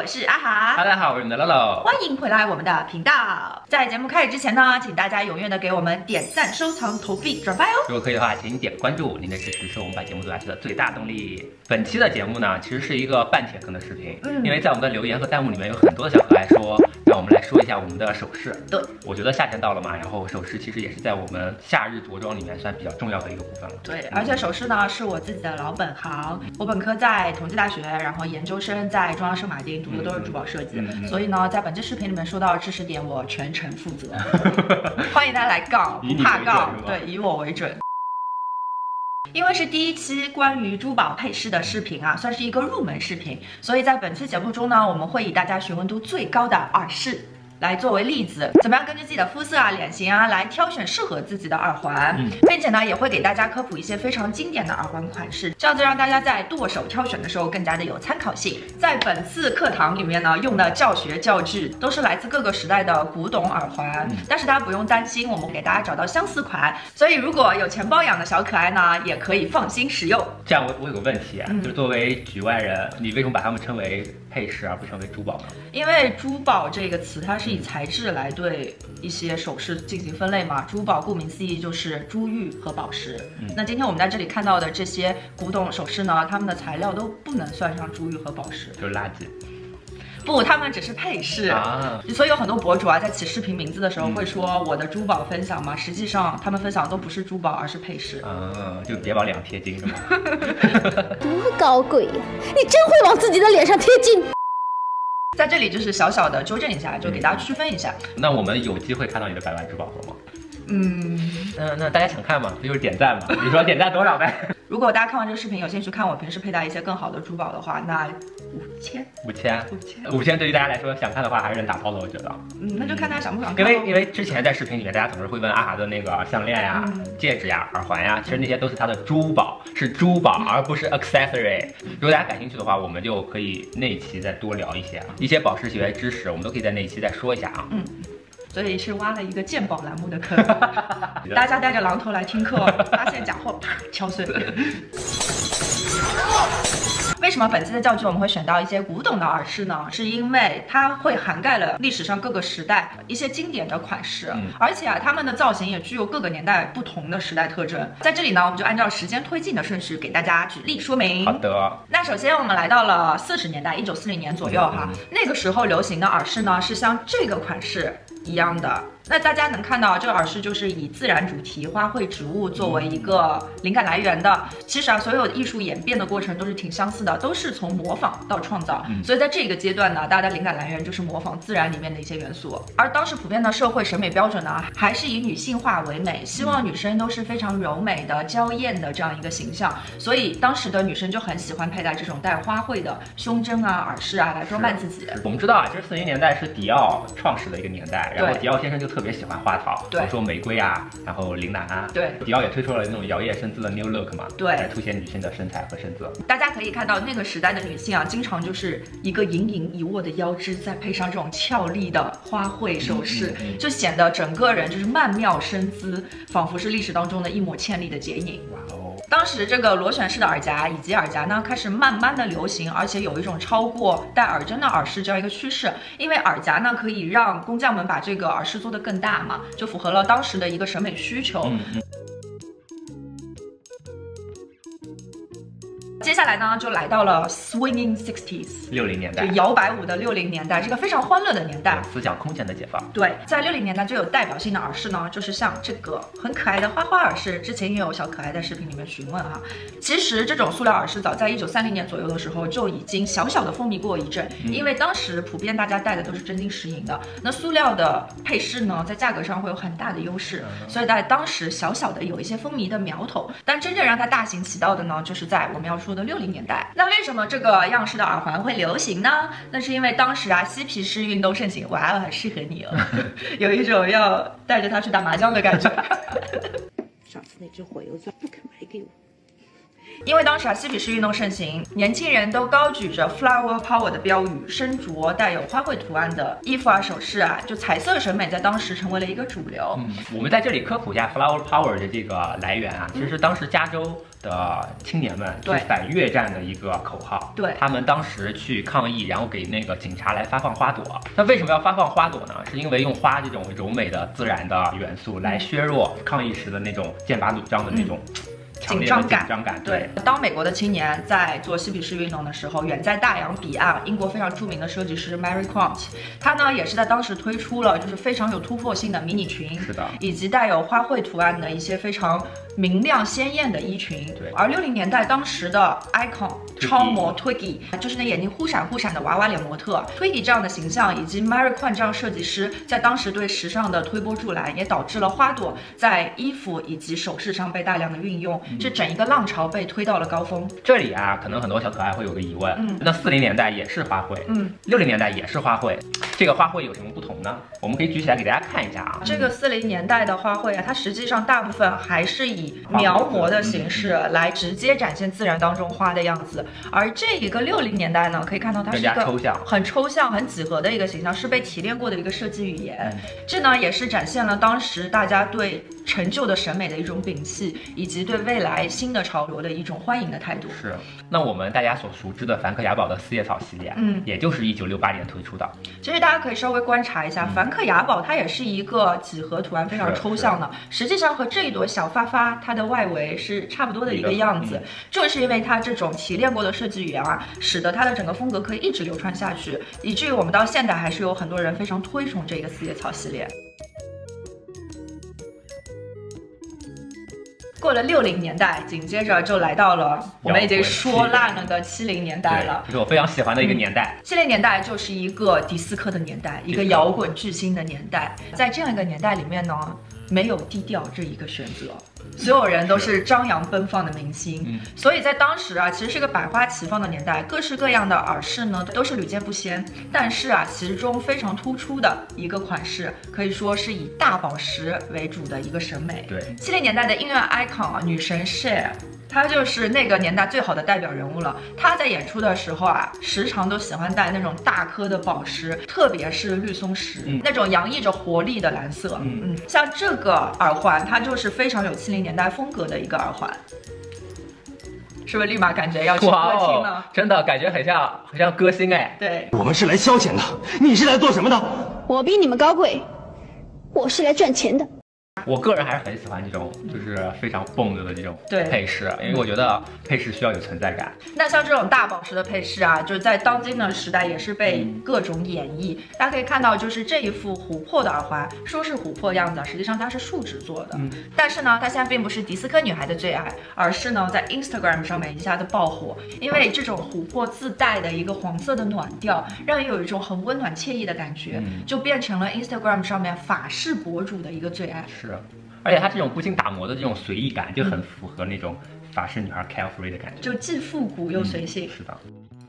我是阿哈。 大家好，我是你的乐乐， 欢迎回来我们的频道。在节目开始之前呢，请大家踊跃的给我们点赞、收藏、投币、转发哟。 如果可以的话，请点关注，您的支持是我们把节目做下去的最大动力。本期的节目呢，其实是一个半铁坑的视频，因为在我们的留言和弹幕里面有很多的小可爱说，让我们来说一下我们的首饰。 对， 我觉得夏天到了嘛，然后首饰其实也是在我们夏日着装里面算比较重要的一个部分了。 对，而且首饰呢是我自己的老本行，我本科在同济大学，然后研究生在中央圣马丁读的都是珠宝设计，所以呢，在本期视频里面说到的知识点，我全程负责。欢迎大家来告，不怕告，对，以我为准。因为是第一期关于珠宝配饰的视频啊，算是一个入门视频，所以在本期节目中呢，我们会以大家询问度最高的耳饰来作为例子，怎么样根据自己的肤色啊、脸型啊来挑选适合自己的耳环，并且呢也会给大家科普一些非常经典的耳环款式，这样子让大家在剁手挑选的时候更加的有参考性。在本次课堂里面呢，用的教学教具都是来自各个时代的古董耳环，但是大家不用担心，我们给大家找到相似款，所以如果有钱包养的小可爱呢，也可以放心使用。 这样我有个问题啊，就是作为局外人，你为什么把它们称为配饰而不称为珠宝呢？ 因为珠宝这个词它是以材质来对一些首饰进行分类嘛，珠宝顾名思义就是珠玉和宝石。那今天我们在这里看到的这些古董首饰呢，它们的材料都不能算上珠玉和宝石， 就是垃圾。 不，他们只是配饰啊，所以有很多博主啊，在起视频名字的时候会说我的珠宝分享嘛，实际上他们分享都不是珠宝，而是配饰。 就别往脸上贴金是吗？ 多高贵呀！你真会往自己的脸上贴金。 在这里就是小小的纠正一下，就给大家区分一下。 那我们有机会看到你的百万珠宝盒吗？那大家想看吗？不就是点赞吗？你说点赞多少呗？ 如果大家看完这个视频有兴趣看我平时佩戴一些更好的珠宝的话，那5000 对于大家来说想看的话还是能打包的，我觉得。 那就看大家想不想看。 因为之前在视频里面大家总是会问阿哈的那个项链呀、戒指呀、耳环呀，其实那些都是他的珠宝，是珠宝而不是 accessory。如果大家感兴趣的话，我们就可以那一期再多聊一些宝石学知识，我们都可以在那一期再说一下啊。 所以是挖了一个鉴宝栏目的坑，大家带着榔头来听课，发现假货，啪敲碎。为什么本期的教具我们会选到一些古董的耳饰呢？是因为它会涵盖了历史上各个时代一些经典的款式，而且啊，它们的造型也具有各个年代不同的时代特征。在这里呢，我们就按照时间推进的顺序给大家举例说明。 好的。那首先我们来到了40年代，1940年左右哈，那个时候流行的耳饰呢是像这个款式一样的。那大家能看到这个耳饰就是以自然主题、花卉、植物作为一个灵感来源的。其实啊，所有的艺术演变的过程都是挺相似的，都是从模仿到创造。所以在这个阶段呢，大家的灵感来源就是模仿自然里面的一些元素。而当时普遍的社会审美标准呢，还是以女性化为美，希望女生都是非常柔美的、娇艳的这样一个形象。所以当时的女生就很喜欢佩戴这种带花卉的胸针啊、耳饰啊来装扮自己。 我们知道啊，其实40年代是迪奥创始的一个年代，然后迪奥先生就特别喜欢花草，比如说玫瑰啊，然后铃兰啊， 对， 迪奥也推出了那种摇曳身姿的 New Look 嘛， 对， 来凸显女性的身材和身姿。 大家可以看到那个时代的女性啊，经常就是一个盈盈一握的腰肢，再配上这种俏丽的花卉首饰，就显得整个人就是曼妙身姿，仿佛是历史当中的一抹倩丽的剪影。当时这个螺旋式的耳夹以及耳夹呢，开始慢慢的流行，而且有一种超过戴耳针的耳饰这样一个趋势。因为耳夹呢可以让工匠们把这个耳饰做得更大嘛，就符合了当时的一个审美需求。接下来呢，就来到了 Swinging 60s 60年代， 就摇摆舞的60年代，是个非常欢乐的年代， 思想空前的解放。 对，在60年代最有代表性的耳饰呢，就是像这个很可爱的花花耳饰。之前也有小可爱在视频里面询问哈，其实这种塑料耳饰早在1930年左右的时候就已经小小的风靡过一阵，因为当时普遍大家戴的都是真金实银的，那塑料的配饰呢，在价格上会有很大的优势，所以在当时小小的有一些风靡的苗头。但真正让它大行其道的呢，就是在我们要说的60年代。那为什么这个样式的耳环会流行呢？那是因为当时啊，嬉皮士运动盛行，哇，很适合你哦，有一种要带着它去打麻将的感觉。 上次那只火油钻不肯买给我， 因为当时嬉皮士运动盛行，年轻人都高举着 Flower Power 的标语，身着带有花卉图案的衣服首饰就彩色审美在当时成为了一个主流。 我们在这里科普一下 Flower Power 的这个来源其实是当时加州的青年们去反越战的一个口号。 对， 他们当时去抗议，然后给那个警察来发放花朵。那为什么要发放花朵呢？是因为用花这种柔美的自然的元素来削弱抗议时的那种剑拔弩张的那种紧张感。 对，当美国的青年在做嬉皮士运动的时候，远在大洋彼岸，英国非常著名的设计师 Mary Quant， 他呢也是在当时推出了就是非常有突破性的迷你裙， 是的， 以及带有花卉图案的一些非常明亮鲜艳的衣裙。 对， 而60年代当时的 icon 超模 Twiggy， 就是那眼睛忽闪忽闪的娃娃脸模特 Twiggy 这样的形象，以及 Mary Quant 这样设计师，在当时对时尚的推波助澜，也导致了花朵在衣服以及首饰上被大量的运用，这整一个浪潮被推到了高峰。 这里可能很多小可爱会有个疑问，那40年代也是花卉，60年代也是花卉，这个花卉有什么不同呢？我们可以举起来给大家看一下这个40年代的花卉它实际上大部分还是以描摹的形式来直接展现自然当中花的样子，而这一个60年代呢，可以看到它是一个很抽象、很几何的一个形象，是被提炼过的一个设计语言。这呢也是展现了当时大家对陈旧的审美的一种摒弃，以及对未来新的潮流的一种欢迎的态度。 是，那我们大家所熟知的梵克雅宝的四叶草系列，也就是1968年推出的。 其实大家可以稍微观察一下，梵克雅宝它也是一个几何图案非常抽象的，实际上和这一朵小发发它的外围是差不多的一个样子。正是因为它这种提炼过的设计语言使得它的整个风格可以一直流传下去，以至于我们到现在还是有很多人非常推崇这个四叶草系列。过了60年代，紧接着就来到了我们已经说烂了的70年代了， 这是我非常喜欢的一个年代。 70年代就是一个迪斯科的年代，一个摇滚巨星的年代。在这样一个年代里面呢，没有低调这一个选择，所有人都是张扬奔放的明星。所以在当时其实是个百花齐放的年代，各式各样的耳饰呢都是屡见不鲜。但是其中非常突出的一个款式，可以说是以大宝石为主的一个审美。 对 ，70年代的音乐 icon 女神 Cher，她就是那个年代最好的代表人物了。她在演出的时候时常都喜欢戴那种大颗的宝石，特别是绿松石，那种洋溢着活力的蓝色。像这个耳环，它就是非常有70年代风格的一个耳环。是不是立马感觉要去歌厅了？ 真的感觉很像歌星对， 我们是来消遣的，你是来做什么的？ 我比你们高贵，我是来赚钱的。 我个人还是很喜欢这种就是非常蹦的这种配饰，因为我觉得配饰需要有存在感。 那像这种大宝石的配饰就是在当今的时代也是被各种演绎。大家可以看到，就是这一副琥珀的耳环，说是琥珀样子，实际上它是树脂做的。但是呢，它现在并不是迪斯科女孩的最爱，而是呢在 Instagram 上面一下子爆火，因为这种琥珀自带的一个黄色的暖调，让人有一种很温暖惬意的感觉，就变成了 Instagram 上面法式博主的一个最爱。 是。而且它这种不经打磨的这种随意感，就很符合那种法式女孩 carefree 的感觉， 就既复古又随性。 是的。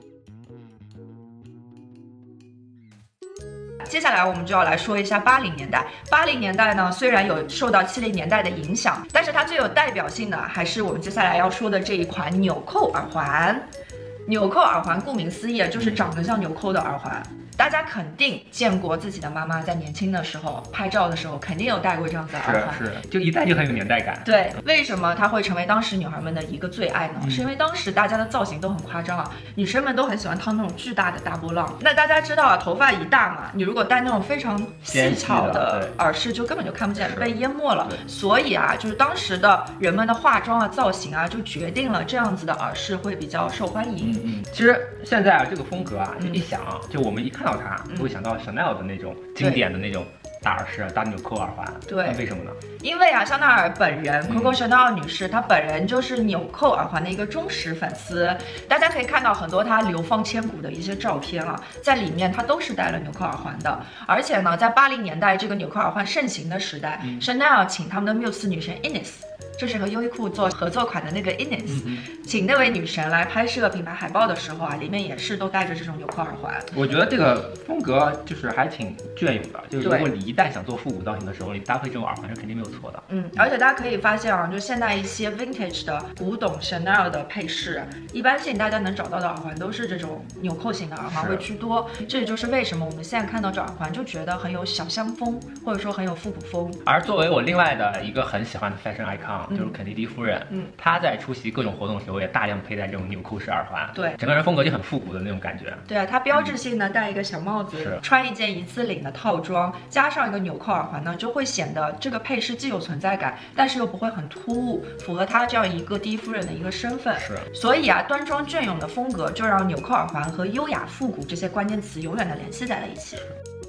接下来我们就要来说一下80年代。80年代呢，虽然有受到70年代的影响，但是它最有代表性的还是我们接下来要说的这一款纽扣耳环。纽扣耳环顾名思义就是长得像纽扣的耳环。大家肯定见过自己的妈妈在年轻的时候拍照的时候，肯定有戴过这样子的耳环， 是，就一戴就很有年代感。 对，为什么它会成为当时女孩们的一个最爱呢？是因为当时大家的造型都很夸张女生们都很喜欢烫那种巨大的大波浪。那大家知道头发一大嘛，你如果戴那种非常细巧的耳饰，就根本就看不见，被淹没了。所以就是当时的人们的化妆造型就决定了这样子的耳饰会比较受欢迎。 其实现在这个风格就一想就我们一看到它，就会想到 Chanel 的那种经典的那种大耳饰、大纽扣耳环。 对， 为什么呢？ 因为香奈儿本人Coco Chanel 女士，她本人就是纽扣耳环的一个忠实粉丝。大家可以看到很多她流芳千古的一些照片在里面她都是戴了纽扣耳环的。而且呢，在80年代这个纽扣耳环盛行的时代，Chanel 请他们的缪斯女神 Ines 这是和优衣库做合作款的那个 Ines，请那位女神来拍摄品牌海报的时候啊，里面也是都带着这种纽扣耳环。 我觉得这个风格就是还挺隽永的，就是如果你一旦想做复古造型的时候，你搭配这种耳环是肯定没有错的。 而且大家可以发现啊，就现在一些 vintage 的古董 Chanel 的配饰，一般性大家能找到的耳环都是这种纽扣型的耳环会居多。这也就是为什么我们现在看到这耳环就觉得很有小香风，或者说很有复古风。 而作为我另外的一个很喜欢的 fashion icon，就是肯尼迪夫人，她在出席各种活动的时候也大量佩戴这种纽扣式耳环， 对， 整个人风格就很复古的那种感觉。 对啊，她标志性的戴一个小帽子，穿一件一次领的套装，加上一个纽扣耳环呢，就会显得这个配饰既有存在感，但是又不会很突兀，符合她这样一个第一夫人的一个身份。 是， 所以啊，端庄隽永的风格就让纽扣耳环和优雅复古这些关键词永远的联系在了一起。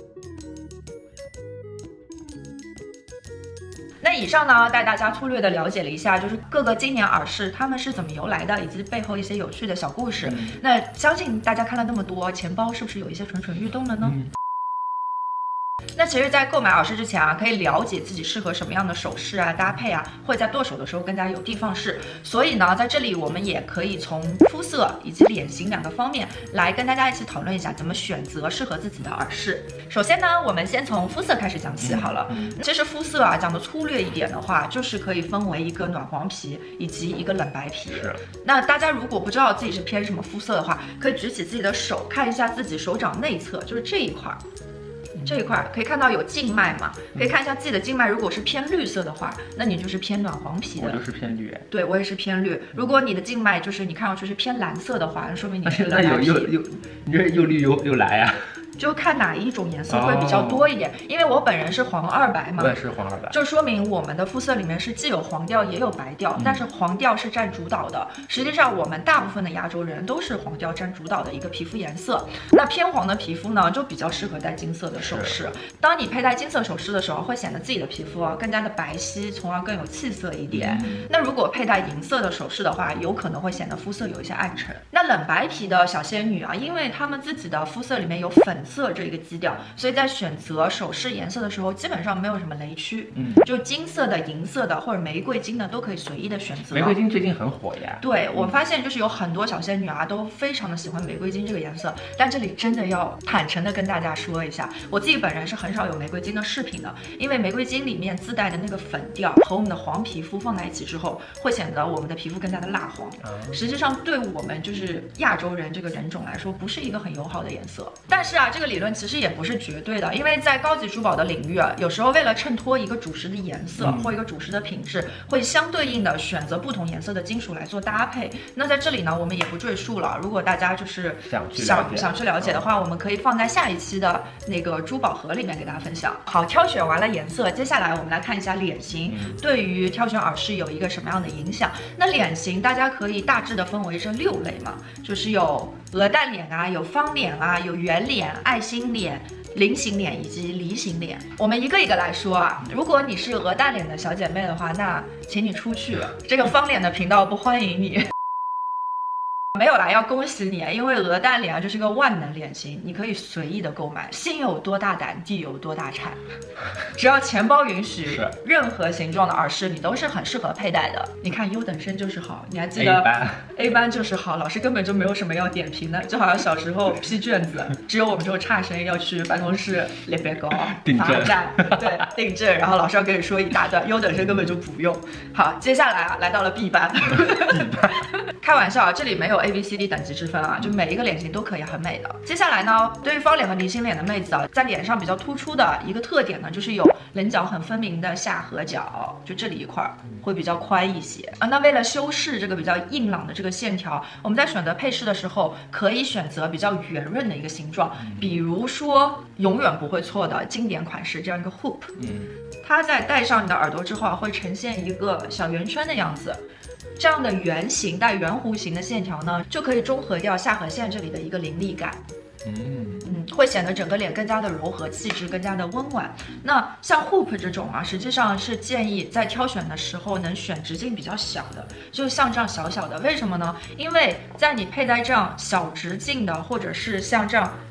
那以上呢，带大家粗略的了解了一下，就是各个经典耳饰它们是怎么由来的，以及背后一些有趣的小故事。那相信大家看了那么多，钱包是不是有一些蠢蠢欲动了呢？那其实，在购买耳饰之前啊，可以了解自己适合什么样的首饰啊、搭配啊，会在剁手的时候更加有的放矢。所以呢，在这里我们也可以从肤色以及脸型2个方面来跟大家一起讨论一下怎么选择适合自己的耳饰。首先呢，我们先从肤色开始讲起好了。其实肤色啊，讲的粗略一点的话，就是可以分为一个暖黄皮以及一个冷白皮。那大家如果不知道自己是偏什么肤色的话，可以举起自己的手，看一下自己手掌内侧，就是这一块。这一块可以看到有静脉嘛，可以看一下自己的静脉，如果是偏绿色的话，那你就是偏暖黄皮的。 我就是偏绿。 对，我也是偏绿。如果你的静脉就是你看上去是偏蓝色的话，那说明你是冷白皮。 你这又绿又蓝呀。 就看哪一种颜色会比较多一点，因为我本人是黄2白嘛， 我也是黄2白， 就说明我们的肤色里面是既有黄调也有白调，但是黄调是占主导的。实际上我们大部分的亚洲人都是黄调占主导的一个皮肤颜色。那偏黄的皮肤呢，就比较适合戴金色的首饰。当你佩戴金色首饰的时候，会显得自己的皮肤更加的白皙，从而更有气色一点。那如果佩戴银色的首饰的话，有可能会显得肤色有一些暗沉。那冷白皮的小仙女啊，因为她们自己的肤色里面有粉色这个基调，所以在选择首饰颜色的时候，基本上没有什么雷区。就金色的、银色的或者玫瑰金的都可以随意的选择。 玫瑰金最近很火呀。 对，我发现就是有很多小仙女啊，都非常的喜欢玫瑰金这个颜色。但这里真的要坦诚的跟大家说一下，我自己本人是很少有玫瑰金的饰品的，因为玫瑰金里面自带的那个粉调和我们的黄皮肤放在一起之后，会显得我们的皮肤更加的蜡黄。实际上对我们就是亚洲人这个人种来说，不是一个很友好的颜色。但是啊，这个理论其实也不是绝对的，因为在高级珠宝的领域啊，有时候为了衬托一个主石的颜色或一个主石的品质，会相对应的选择不同颜色的金属来做搭配。那在这里呢，我们也不赘述了。如果大家就是想去了解的话，我们可以放在下一期的那个珠宝盒里面给大家分享。好，挑选完了颜色，接下来我们来看一下脸型对于挑选耳饰有一个什么样的影响。那脸型大家可以大致的分为这6类嘛，就是有鹅蛋脸啊，有方脸啊，有圆脸、爱心脸、菱形脸以及梨形脸。我们一个一个来说啊。如果你是鹅蛋脸的小姐妹的话，那请你出去，这个方脸的频道不欢迎你。没有啦，要恭喜你，因为鹅蛋脸啊，这是个万能脸型，你可以随意的购买，心有多大胆，地有多大产。只要钱包允许，任何形状的耳饰你都是很适合佩戴的。你看优等生就是好，你还记得 A 班就是好，老师根本就没有什么要点评的，就好像小时候批卷子，只有我们这种差生要去办公室列表稿、罚站，对，订正，然后老师要跟你说一大段，优等生根本就不用。好，接下来啊，来到了 B 班。开玩笑啊，这里没有 ABCD 等级之分啊，就每一个脸型都可以很美的。接下来呢，对于方脸和梨形脸的妹子啊，在脸上比较突出的一个特点呢，就是有棱角很分明的下颌角，就这里一块会比较宽一些啊。那为了修饰这个比较硬朗的这个线条，我们在选择配饰的时候，可以选择比较圆润的一个形状，比如说永远不会错的经典款式这样一个 hoop，它在戴上你的耳朵之后啊，会呈现一个小圆圈的样子。这样的圆形带圆弧形的线条呢，就可以中和掉下颌线这里的一个凌厉感。会显得整个脸更加的柔和，气质更加的温婉。那像 hoop 这种啊，实际上是建议在挑选的时候能选直径比较小的，就像这样小小的。为什么呢？因为在你佩戴这样小直径的，或者是像这样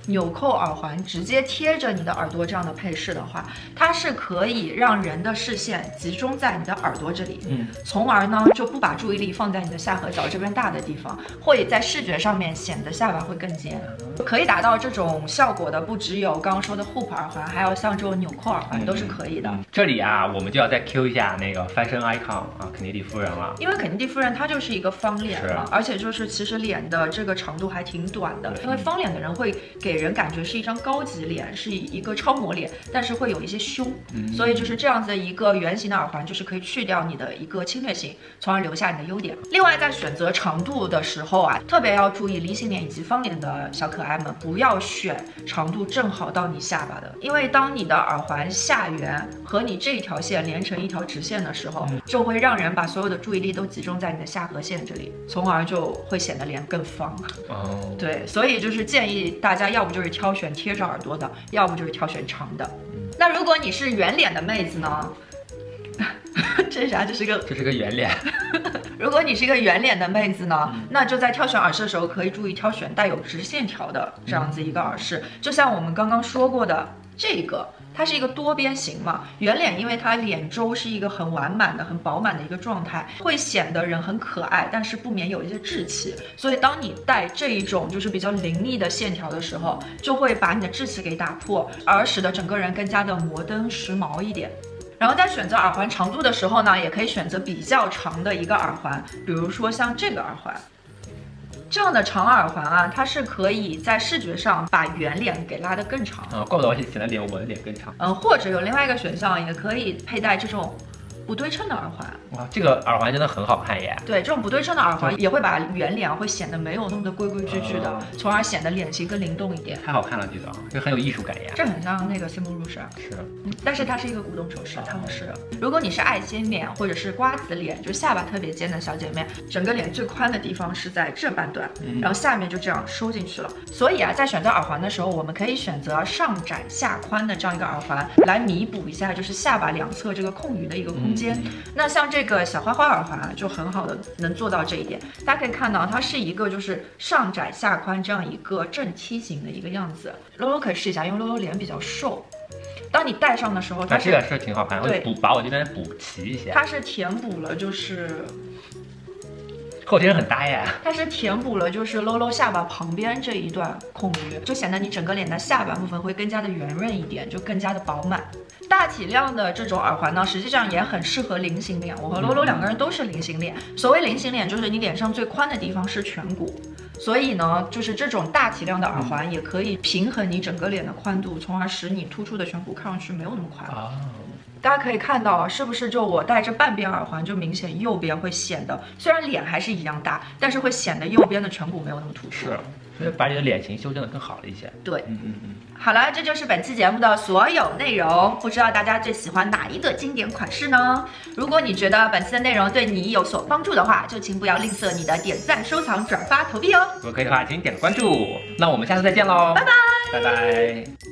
纽扣耳环直接贴着你的耳朵这样的配饰的话，它是可以让人的视线集中在你的耳朵这里，从而呢就不把注意力放在你的下颌角这边大的地方，会在视觉上面显得下巴会更尖。可以达到这种效果的不只有刚刚说的 hoop 耳环，还有像这种纽扣耳环都是可以的。 这里啊，我们就要再 Q 一下那个 fashion icon 啊，肯尼迪夫人了。 因为肯尼迪夫人她就是一个方脸嘛，而且就是其实脸的这个长度还挺短的，因为方脸的人会给人感觉是一张高级脸，是一个超模脸，但是会有一些凶，所以就是这样子的一个圆形的耳环，就是可以去掉你的一个侵略性，从而留下你的优点。另外在选择长度的时候啊，特别要注意梨形脸以及方脸的小可爱们，不要选长度正好到你下巴的，因为当你的耳环下缘和你这一条线连成一条直线的时候，就会让人把所有的注意力都集中在你的下颌线这里，从而就会显得脸更方。对，所以就是建议大家要不就是挑选贴着耳朵的，要不就是挑选长的。那如果你是圆脸的妹子呢？这是啥？这是个圆脸。 如果你是一个圆脸的妹子呢，那就在挑选耳饰的时候可以注意挑选带有直线条的这样子一个耳饰，就像我们刚刚说过的这个。它是一个多边形嘛，圆脸因为它脸周是一个很完满的、很饱满的一个状态，会显得人很可爱，但是不免有一些稚气。所以当你带这一种就是比较凌厉的线条的时候，就会把你的稚气给打破，而使得整个人更加的摩登时髦一点。然后在选择耳环长度的时候呢，也可以选择比较长的一个耳环，比如说像这个耳环。这样的长耳环啊，它是可以在视觉上把圆脸给拉得更长啊，怪不得我显得我的脸更长。 或者有另外一个选项，也可以佩戴这种不对称的耳环。 哇，这个耳环真的很好看耶！ 对，这种不对称的耳环也会把圆脸会显得没有那么的规规矩矩的，从而显得脸型更灵动一点。 太好看了，这个这很有艺术感呀。 这很像那个西蒙入士， 是， 但是它是一个古董首饰，它不是。如果你是爱心脸或者是瓜子脸，就下巴特别尖的小姐妹，整个脸最宽的地方是在这半段，然后下面就这样收进去了。所以啊，在选择耳环的时候，我们可以选择上窄下宽的这样一个耳环，来弥补一下就是下巴两侧这个空余的一个空间。那像这个小花花耳环啊，就很好的能做到这一点。大家可以看到，它是一个就是上窄下宽这样一个正梯形的一个样子。露露可以试一下，因为露露脸比较瘦。当你戴上的时候，它这个是挺好看，会把我这边补齐一些。 它是填补了就是后天很搭呀， 它是填补了就是露露下巴旁边这一段空余，就显得你整个脸的下半部分会更加的圆润一点，就更加的饱满。大体量的这种耳环呢，实际上也很适合菱形脸。我和露露两个人都是菱形脸。所谓菱形脸，就是你脸上最宽的地方是颧骨，所以呢，就是这种大体量的耳环也可以平衡你整个脸的宽度，从而使你突出的颧骨看上去没有那么宽。大家可以看到啊，是不是就我戴着半边耳环，就明显右边会显得，虽然脸还是一样大，但是会显得右边的颧骨没有那么突出。是， 所以把你的脸型修正得更好了一些。 对，好了，这就是本期节目的所有内容。不知道大家最喜欢哪一个经典款式呢？如果你觉得本期的内容对你有所帮助的话，就请不要吝啬你的点赞、收藏、转发、投币哦。 如果可以的话，请点个关注。那我们下次再见喽， 拜拜， 拜拜。